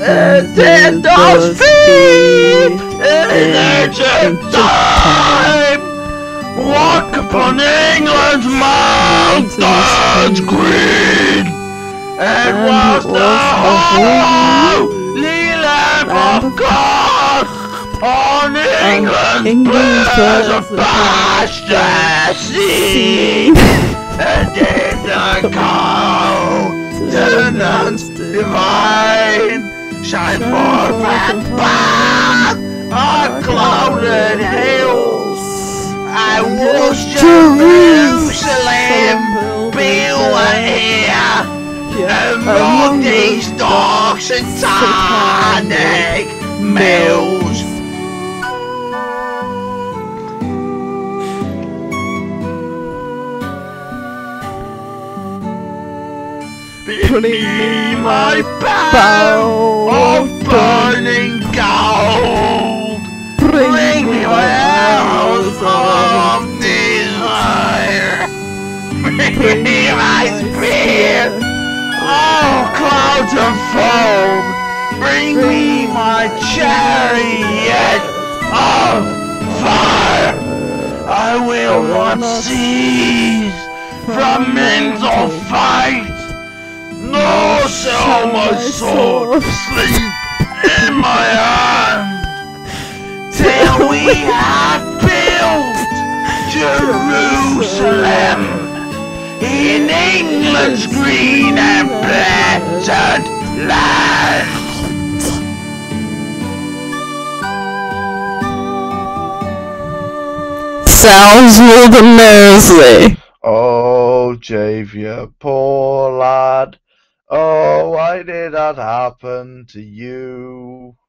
and those feet in ancient time walk upon England's mountains green, and was the holy Lamb of God on England's pasture seen, and in the countenance divine shine forth and back on clouded hills. I wish Jerusalem built here among these dark satanic mills. Bring me my bow of burning gold. Bring me my arrows of desire. Bring me my spear of clouds of foam. Bring me my chariot of fire. I will not cease from mental fight, nor shall my sword sleep in my hand, till we have built Jerusalem in England's green and blessed land. Sounds ludicrously. Oh, Javier, poor lad. Oh, why did that happen to you?